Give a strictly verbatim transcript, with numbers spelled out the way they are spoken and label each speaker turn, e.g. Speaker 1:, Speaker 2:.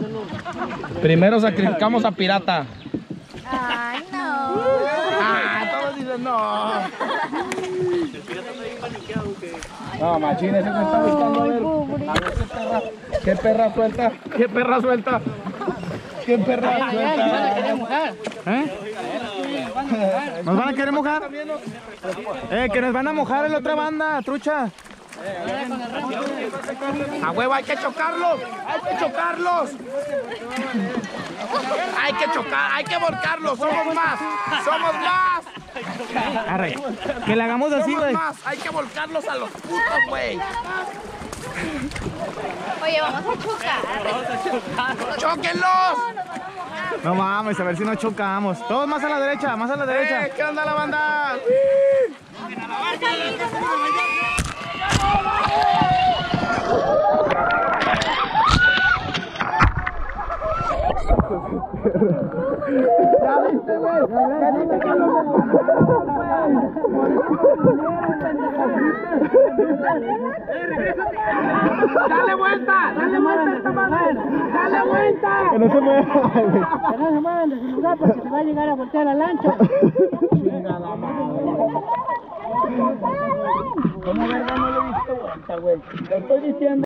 Speaker 1: Primero sacrificamos a pirata.
Speaker 2: Ay, no.
Speaker 1: Ah, todos dicen no.
Speaker 3: ¿El pirata está bien paniqueado o qué?
Speaker 1: No, machín, ese me está buscando a ver. A ver qué perra. ¿Qué perra suelta? ¿Qué perra suelta? ¿Qué perra suelta?
Speaker 4: ¿Eh? ¿Nos van a querer mojar? Eh, que nos van a mojar en la otra banda, trucha.
Speaker 1: A huevo, hay que chocarlos. Hay que chocarlos. Hay que chocar, hay que volcarlos. Somos más. Somos más.
Speaker 4: Arre, que le hagamos así,
Speaker 1: Somos
Speaker 4: güey.
Speaker 1: más. Hay que volcarlos a los putos, güey.
Speaker 2: Oye, vamos a chocar.
Speaker 1: ¡Chóquenlos!
Speaker 4: No mames, a ver si no chocamos. Todos más a la derecha, más a la derecha.
Speaker 1: Eh, ¿Qué onda la banda? Ya viste, güey. Ya viste que no ¡dale vuelta! ¡Dale vuelta esta madre! ¡Dale vuelta!
Speaker 4: Que no se mueva.
Speaker 5: Que no se muevan de su lugar porque se va a llegar a voltear la lancha.
Speaker 1: Chingada madre. ¿Cómo verga no le he visto vuelta, güey? Te estoy diciendo.